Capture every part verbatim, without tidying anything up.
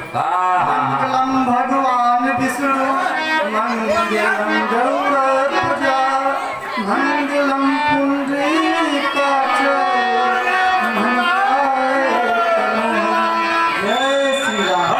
मंगलम भगवान विष्णु मंगलम गरुड़ध्वजा मंगलम पुंडरीकाक्ष मंगलाय तनोहर। जय श्री राम।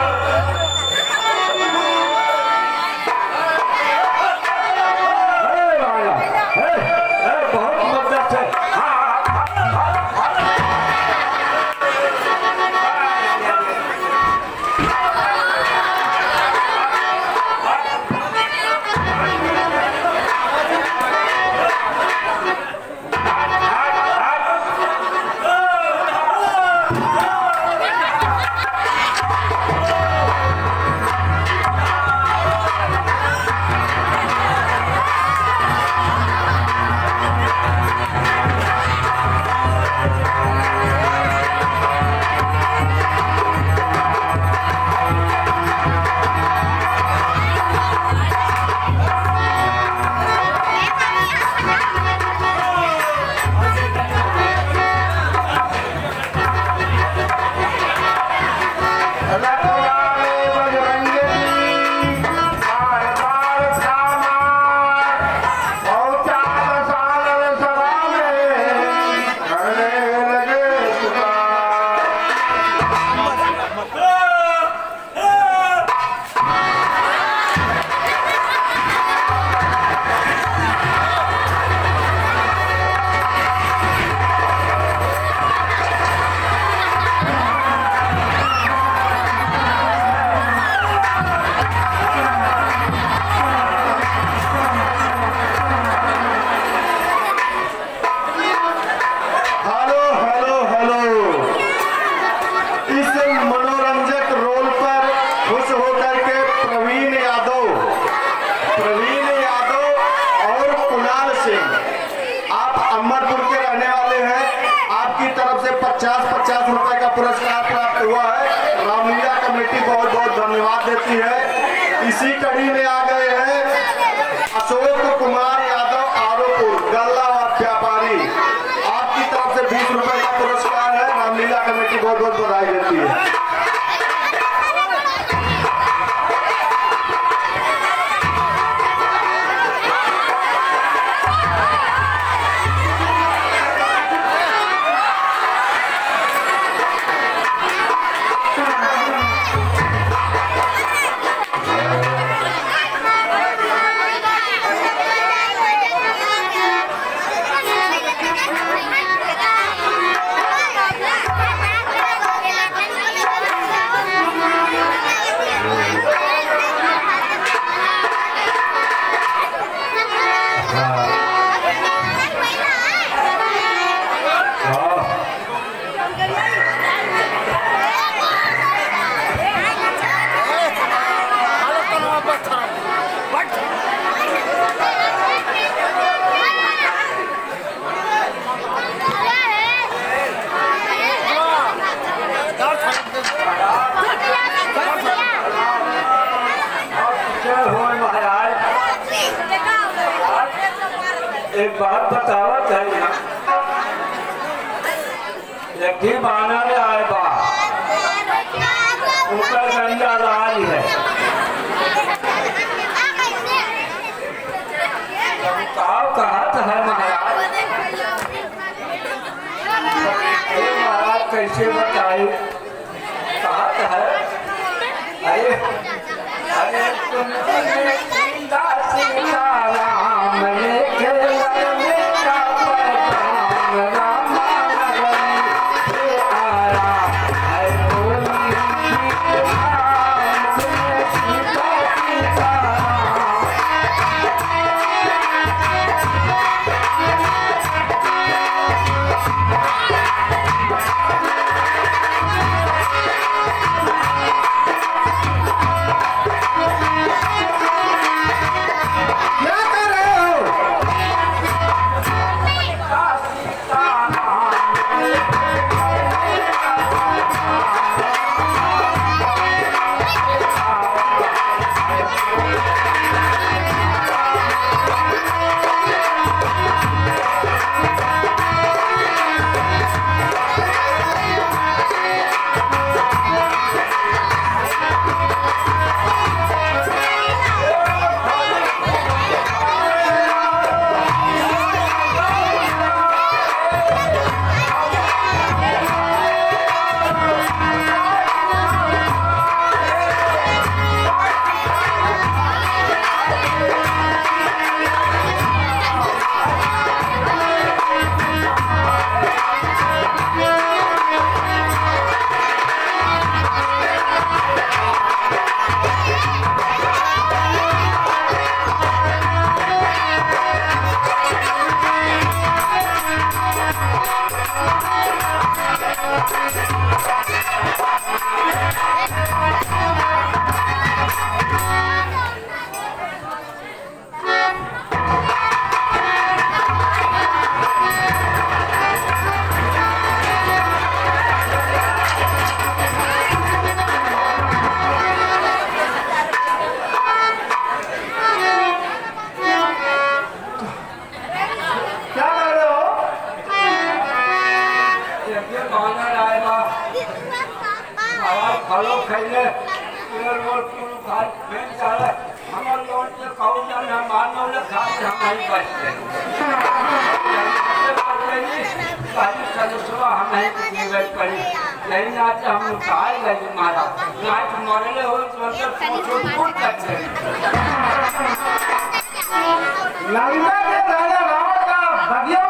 पचास पचास रुपए का पुरस्कार प्राप्त हुआ है। रामलीला कमेटी बहुत बहुत धन्यवाद देती है। इसी कड़ी में आ गए हैं अशोक कुमार यादव आरोपुर गल्ला व्यापारी। आपकी तरफ से बीस रुपए का पुरस्कार है। रामलीला कमेटी बहुत बहुत बधाई देती है। एक बात बतावत है यहाँ एक बाना में आए बा ऊपर गंगा लाल है। कहा कहा है महाराज महाराज कैसे बताए कहा है। अरे अरे तुम फलो खैले रोड पूरा खाल फेंक डाले हमार लोन के कहू जाने मानव ले खा के हम नहीं बचते सारी सदस्यों हम नहीं निवेद करी नहीं ना हम खाए लगे महाराज नाच मरले हो तो छोट छोट करते लंका के राजा रावण का बगिया